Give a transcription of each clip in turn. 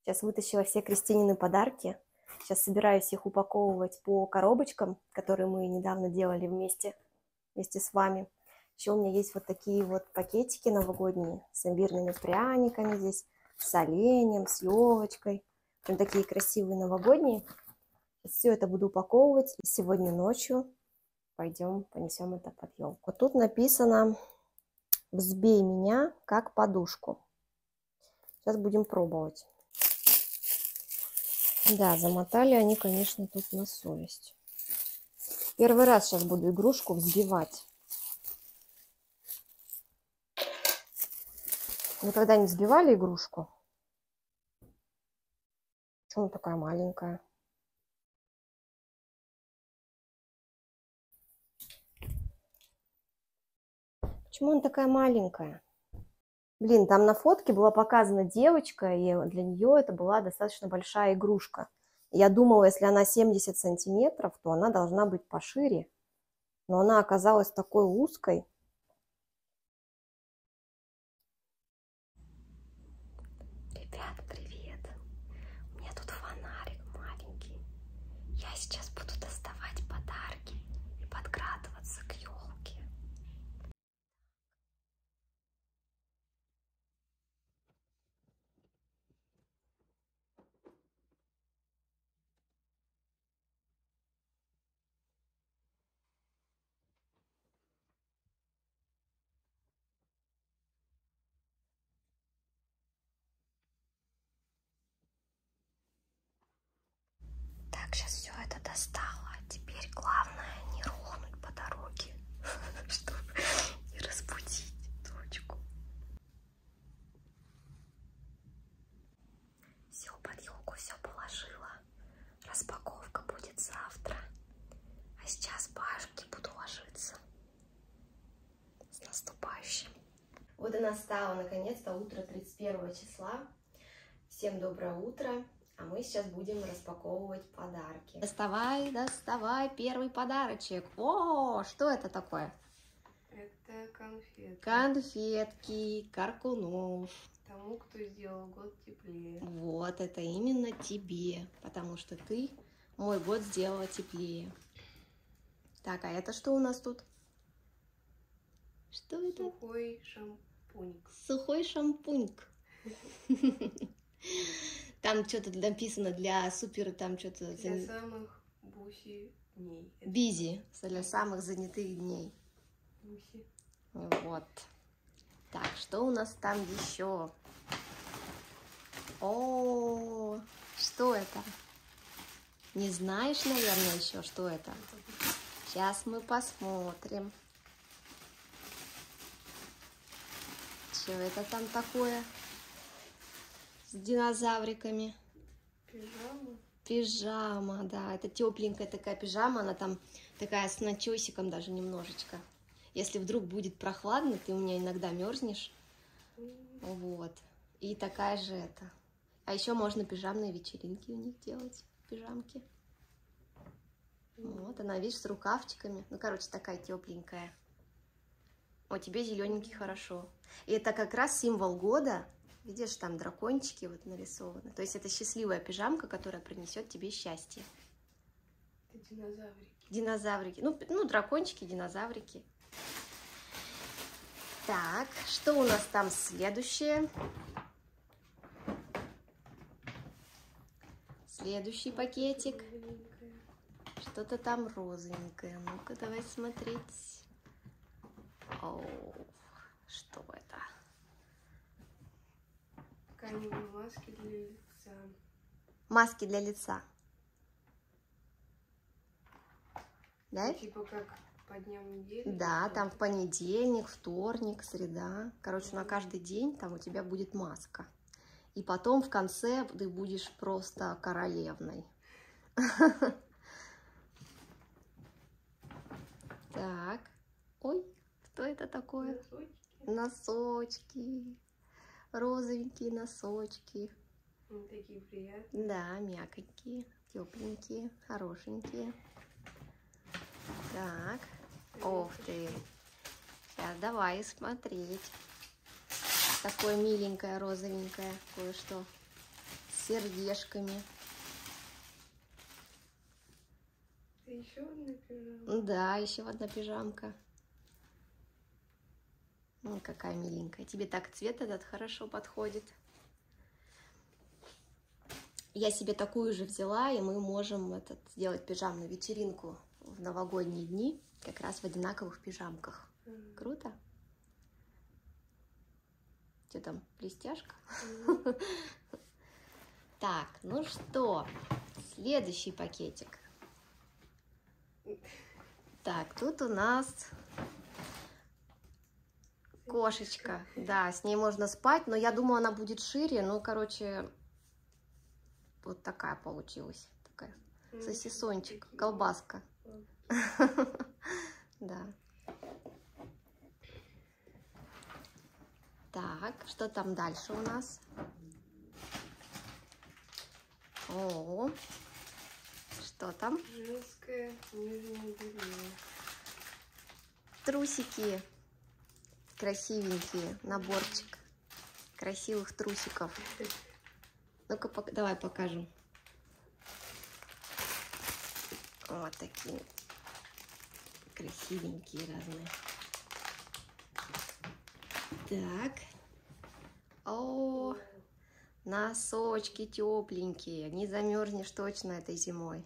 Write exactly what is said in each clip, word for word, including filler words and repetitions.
Сейчас вытащила все Кристинины подарки. Сейчас собираюсь их упаковывать по коробочкам, которые мы недавно делали вместе, вместе с вами. Еще у меня есть вот такие вот пакетики новогодние с имбирными пряниками здесь, с оленем, с елочкой. Прям такие красивые новогодние. Сейчас все это буду упаковывать. И сегодня ночью пойдем понесем это под елку. Вот тут написано «Взбей меня как подушку». Сейчас будем пробовать. Да, замотали они, конечно, тут на совесть. Первый раз сейчас буду игрушку взбивать. Никогда не взбивали игрушку? Почему она такая маленькая? Почему она такая маленькая? Блин, там на фотке была показана девочка, и для нее это была достаточно большая игрушка. Я думала, если она семьдесят сантиметров, то она должна быть пошире. Но она оказалась такой узкой. Ребят, привет. У меня тут фонарик маленький. Я сейчас буду доставать подарки и подкрадываться к елке. Так, сейчас все это достала. Теперь главное не рухнуть по дороге, чтобы не разбудить дочку. Все под елку, все положила. Распаковка будет завтра. А сейчас спашки буду ложиться. С наступающим. Вот и настало наконец-то утро тридцать первого числа. Всем доброе утро. А мы сейчас будем распаковывать подарки. Доставай, доставай первый подарочек. О, что это такое? Это конфетки. Конфетки, Каркунов. Тому, кто сделал год теплее. Вот, это именно тебе, потому что ты мой год сделала теплее. Так, а это что у нас тут? Что это? Сухой шампуньк. Сухой шампуньк. Там что-то написано для супер, там что-то... Для самых буси дней. Бизи, для самых занятых дней. Буси. Вот. Так, что у нас там еще? О, что это? Не знаешь, наверное, еще, что это? Сейчас мы посмотрим. Что это там такое? С динозавриками. Пижама. Пижама, да. Это тепленькая такая пижама. Она там такая с начесиком даже немножечко. Если вдруг будет прохладно, ты у меня иногда мерзнешь. Вот. И такая же это. А еще можно пижамные вечеринки у них делать. Пижамки. Вот, она, видишь, с рукавчиками. Ну, короче, такая тепленькая. О, тебе зелененький хорошо. И это как раз символ года. Видишь, там дракончики вот нарисованы. То есть это счастливая пижамка, которая принесет тебе счастье. Это динозаврики. Динозаврики. Ну, ну, дракончики, динозаврики. Так, что у нас там следующее? Следующий пакетик. Что-то там розовенькое. Ну-ка, давай смотреть. О, что это? Тканевые маски для лица. Маски для лица. Да? Ну, типа как по дням недели? Да, там в понедельник, вторник, среда. Короче, на каждый день там у тебя будет маска. И потом в конце ты будешь просто королевной. Так. Ой, что это такое? Носочки. Розовенькие носочки. Вот такие приятные. Да, мягкие, тепленькие, хорошенькие. Так. Ух ты. Сейчас давай смотреть. Такое миленькое, розовенькое кое-что. сердечками. Еще одна пижамка? Да, еще одна пижамка. Ну, какая миленькая. Тебе так цвет этот хорошо подходит. Я себе такую же взяла, и мы можем этот, сделать пижамную вечеринку в новогодние дни, как раз в одинаковых пижамках. Mm. Круто? Что там, блестяшка? Mm. Так, ну что, следующий пакетик. Так, тут у нас кошечка. Да, с ней можно спать, но я думаю, она будет шире. Ну, короче, вот такая получилась. Такая сосисончик, колбаска. Да. Так, что там дальше у нас? О, что там? Женское нижнее белье. Трусики. Красивенькие. Наборчик красивых трусиков. Ну-ка, пок давай покажем. Вот такие красивенькие разные. Так. О, носочки тепленькие. Не замерзнешь точно этой зимой.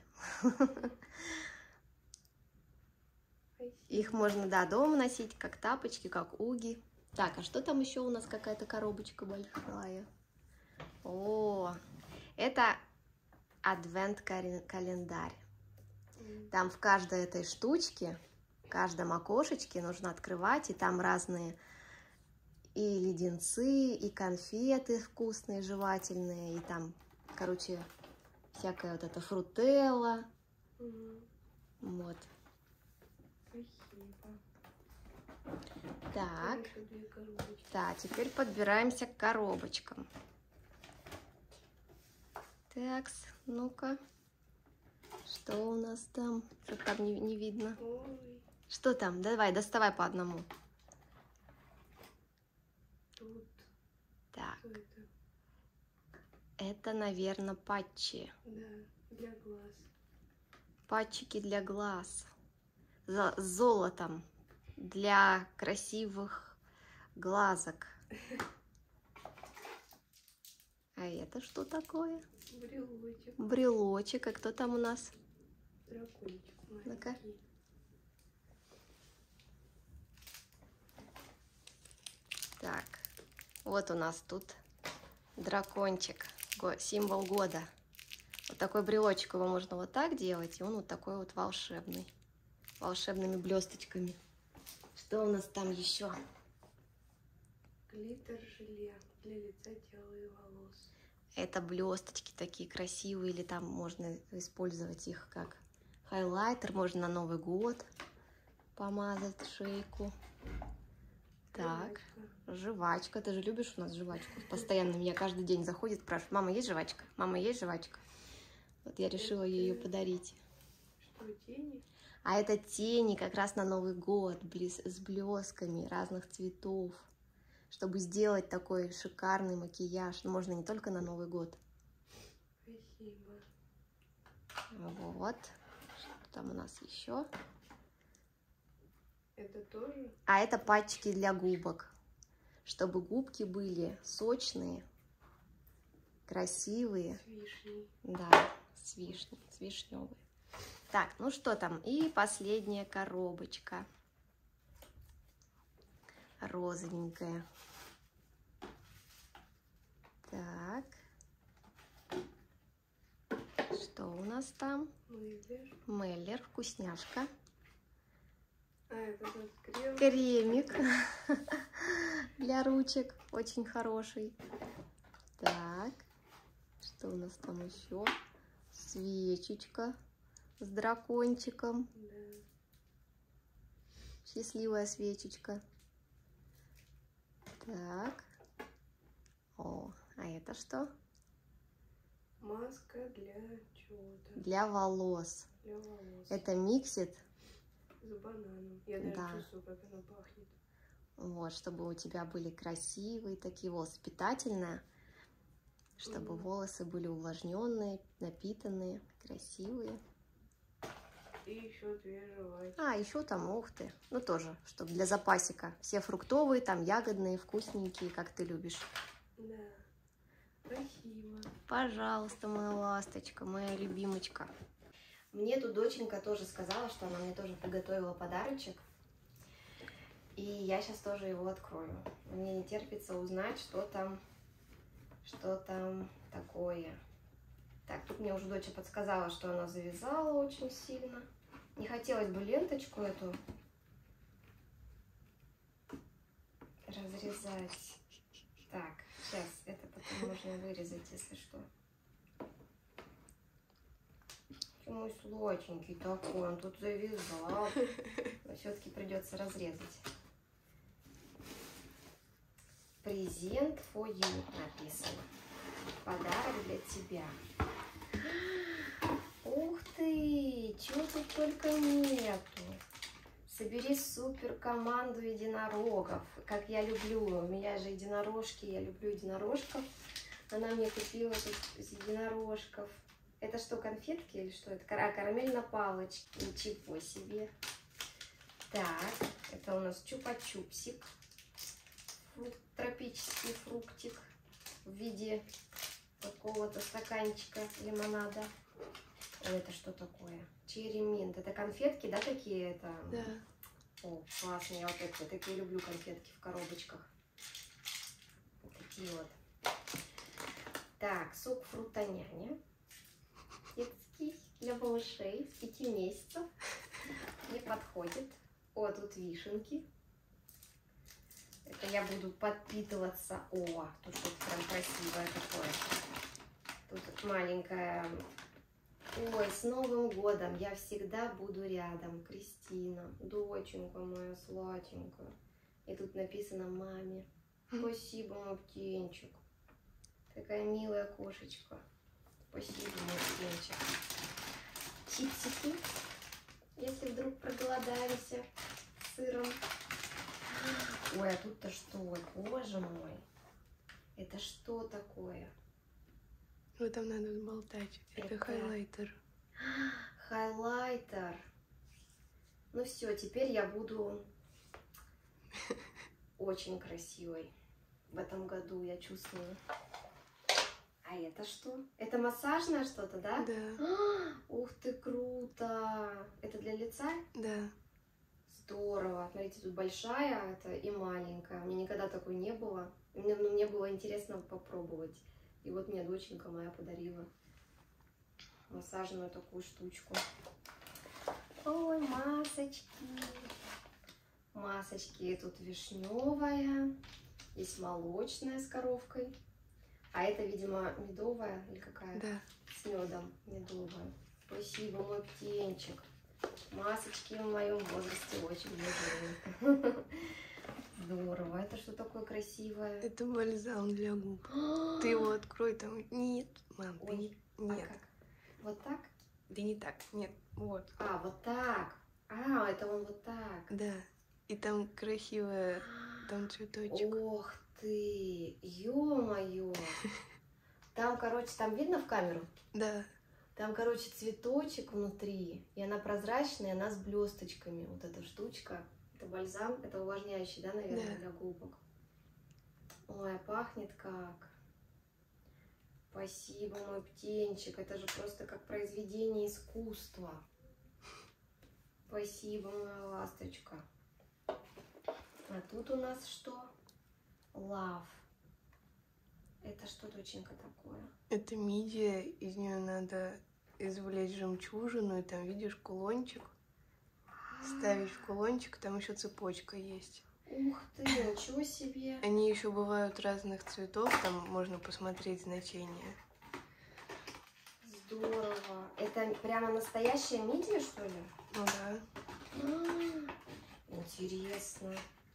Их можно, да, дома носить, как тапочки, как уги. Так, а что там еще у нас? Какая-то коробочка большая. О, это адвент-календарь. Там в каждой этой штучке, в каждом окошечке нужно открывать, и там разные и леденцы, и конфеты вкусные, жевательные, и там, короче, всякая вот эта фрутелла. Mm. Вот. Спасибо. Так, да, теперь подбираемся к коробочкам. Так, ну-ка, что у нас там? Что там не, не видно? Ой. Что там? Давай, доставай по одному. Тут. Так. Что это? Это, наверное, патчи. Да, для глаз. Патчики для глаз. С золотом. Для красивых глазок. А это что такое? Брелочек. Брелочек. А кто там у нас? Дракончик маленький. Ну-ка. Так, вот у нас тут дракончик, символ года. Вот такой брелочек, его можно вот так делать, и он вот такой вот волшебный, волшебными блесточками. Что у нас там еще? Глиттер-желе для лица, тела и волос. Это блесточки такие красивые, или там можно использовать их как хайлайтер, можно на Новый год помазать шейку. Так, жвачка. жвачка. Ты же любишь у нас жвачку? Постоянно меня каждый день заходит, спрашивает: мама, есть жвачка? Мама, есть жвачка? Вот я решила ей ее подарить. Что, тени? А это тени как раз на Новый год, с блесками разных цветов, чтобы сделать такой шикарный макияж. Но можно не только на Новый год. Спасибо. Вот. Что там у нас еще? Это тоже? А это патчики для губок, чтобы губки были сочные, красивые. С вишней. Да, с вишней, с вишневой. Так, ну что там? И последняя коробочка. Розовенькая. Так. Что у нас там? Меллер. Меллер, вкусняшка. А, это вот крем. Кремик для ручек. Очень хороший. Так. Что у нас там еще? Свечечка с дракончиком. Да. Счастливая свечечка. Так. О, а это что? Маска для чего-то. Для волос. Для волос. Это миксит. С бананом. Я даже Да. чувствую, как она пахнет. Вот, чтобы у тебя были красивые такие волосы. Питательная, чтобы Мгм. волосы были увлажненные, напитанные, красивые. И еще две жвачки. А, еще там, ух ты, ну тоже, чтобы для запасика. Все фруктовые, там ягодные, вкусненькие, как ты любишь. Да. Спасибо. Пожалуйста, моя ласточка, моя любимочка. Мне тут доченька тоже сказала, что она мне тоже приготовила подарочек. И я сейчас тоже его открою. Мне не терпится узнать, что там, что там такое. Так, тут мне уже доча подсказала, что она завязала очень сильно. Не хотелось бы ленточку эту разрезать. Так, сейчас, это потом можно вырезать, если что. Мой сладенький такой, он тут завязал. Но все-таки придется разрезать. Презент for you написано. Подарок для тебя. Ух ты! Чего тут только нету. Собери супер команду единорогов. Как я люблю. У меня же единорожки. Я люблю единорожков. Она мне купила тут из единорожков. Это что, конфетки или что это? А, карамель на палочке. Ничего себе. Так, это у нас чупа-чупсик. Фрукт, тропический фруктик в виде какого-то стаканчика лимонада. Ой, это что такое? Черри минт. Это конфетки, да, такие? Это... Да. О, классно. Я вот такие, такие люблю конфетки в коробочках. Вот такие вот. Так, сок фрутоняня. Детский для малышей с пяти месяцев. Мне подходит. О, тут вишенки. Это я буду подпитываться. О, тут что-то прям красивое такое. Тут маленькая. Ой, с Новым годом! Я всегда буду рядом. Кристина, доченька моя сладенькая. И тут написано маме. Спасибо, мой птенчик. Такая милая кошечка. Спасибо, мой птенчик. Чипсики. Если вдруг проголодаемся с сыром. Ой, а тут-то что? Боже мой. Это что такое? Ну там надо болтать. Это, Это- хайлайтер. Хайлайтер. Ну все, теперь я буду очень красивой в этом году, я чувствую. А это что? Это массажное что-то, да? Да, А, ух ты, круто! Это для лица? да. Здорово. Смотрите, тут большая это и маленькая. У меня никогда такой не было. Мне, ну, мне было интересно попробовать. И вот мне доченька моя подарила массажную такую штучку. Ой, масочки. Масочки. Тут вишневая. Есть молочная с коровкой. А это, видимо, медовая или какая? Да. С медом медовая. Спасибо, мой птенчик. Масочки в моем возрасте очень нужны. Здорово. Это что такое красивое? Это бальзам для губ. Ты его открой, там нет. Мам, ты не... А Нет. как? Вот так? Да не так. Нет. Вот. А, вот так. А, это он вот так. Да. И там красивая, там цветочек. Ох ты, ё-моё. Там, короче, там видно в камеру? Да. Там, короче, цветочек внутри, и она прозрачная, она с блесточками. Вот эта штучка. Это бальзам, это увлажняющий, да, наверное, Да. для губок. Ой, а пахнет как. Спасибо, мой птенчик. Это же просто как произведение искусства. Спасибо, моя ласточка. А тут у нас что? Love. Это что, доченька, такое? Это мидия, из нее надо извлечь жемчужину, и там видишь кулончик. Ставишь в кулончик, там еще цепочка есть. Ух ты, ничего себе. Они еще бывают разных цветов, там можно посмотреть значение. Здорово. Это прямо настоящая мидия, что ли? Ну да. А, интересно.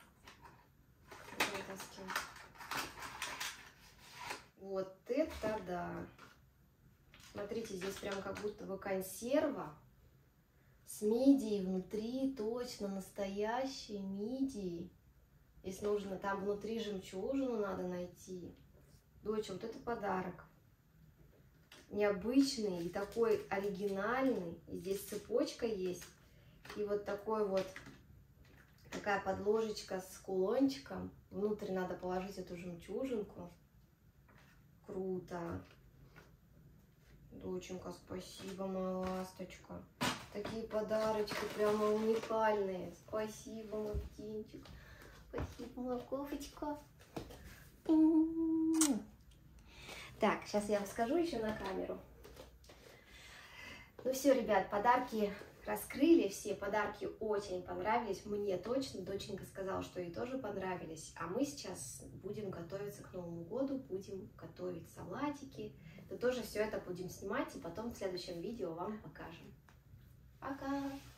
Вот это да. Смотрите, здесь прям как будто бы консерва с мидией внутри, точно настоящие мидии. Если нужно, там внутри жемчужину надо найти. Доча, вот это подарок. необычный и такой оригинальный. И здесь цепочка есть. И вот такой вот, такая подложечка с кулончиком. Внутрь надо положить эту жемчужинку. Круто. Доченька, спасибо, моя ласточка. Такие подарочки прямо уникальные. Спасибо, мой птенчик. Спасибо, моя кофочка. Так, сейчас я вам скажу еще на камеру. Ну все, ребят, подарки раскрыли. Все подарки очень понравились. Мне точно. Доченька сказала, что ей тоже понравились. А мы сейчас будем готовиться к Новому году. Будем готовить салатики. То тоже все это будем снимать. И потом в следующем видео вам покажем. Пока!